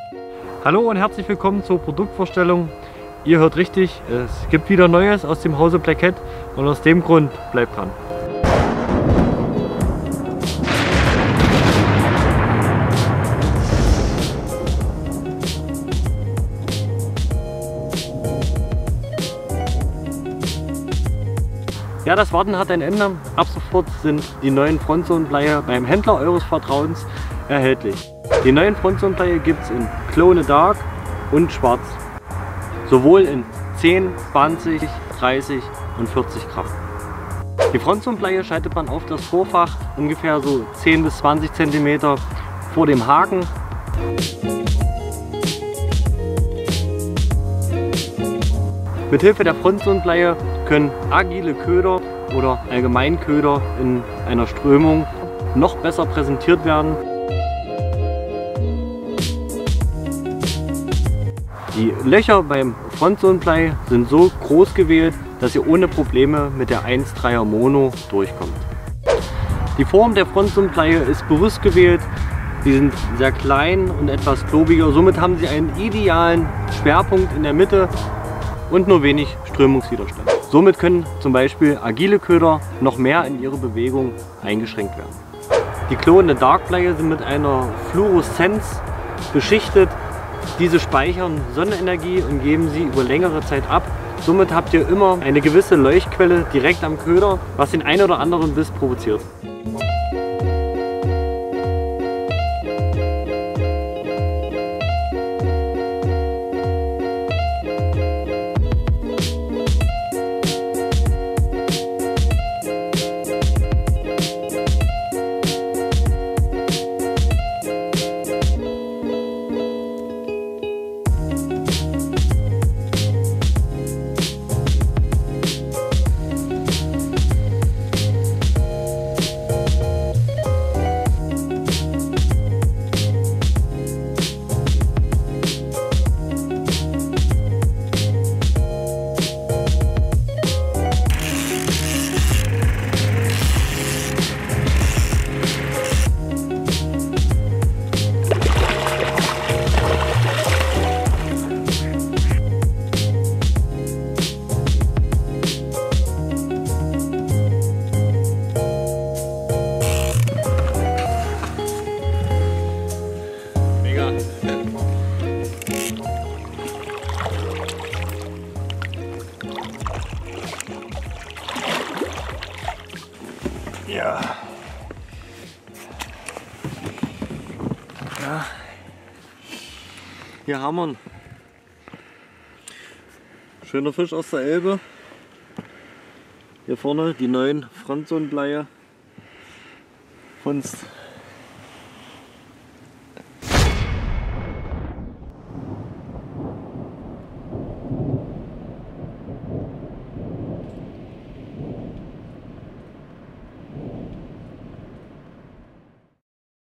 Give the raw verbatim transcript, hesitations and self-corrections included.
Hallo und herzlich willkommen zur Produktvorstellung. Ihr hört richtig, es gibt wieder Neues aus dem Hause Blackhead und aus dem Grund bleibt dran. Ja, das Warten hat ein Ende. Ab sofort sind die neuen Frontzone-Bleier beim Händler eures Vertrauens erhältlich. Die neuen Frontzone-Bleier gibt es in Glow in the Dark und Schwarz. Sowohl in zehn, zwanzig, dreißig und vierzig Gramm. Die Frontzone-Bleier schaltet man auf das Vorfach ungefähr so zehn bis zwanzig Zentimeter vor dem Haken. Mithilfe der Frontzone-Bleier können agile Köder oder allgemein Köder in einer Strömung noch besser präsentiert werden. Die Löcher beim Frontzone-Blei sind so groß gewählt, dass ihr ohne Probleme mit der eins Komma dreier Mono durchkommt. Die Form der Frontzone-Bleie ist bewusst gewählt. Sie sind sehr klein und etwas klobiger. Somit haben sie einen idealen Schwerpunkt in der Mitte und nur wenig Strömungswiderstand. Somit können zum Beispiel agile Köder noch mehr in ihre Bewegung eingeschränkt werden. Die Glow in the Dark Bleie sind mit einer Fluoreszenz beschichtet. Diese speichern Sonnenenergie und geben sie über längere Zeit ab. Somit habt ihr immer eine gewisse Leuchtquelle direkt am Köder, was den einen oder anderen Biss provoziert. Ja. Ja. Hier haben wir ihn. Schöner Fisch aus der Elbe. Hier vorne die neuen Frontzone-Bleier von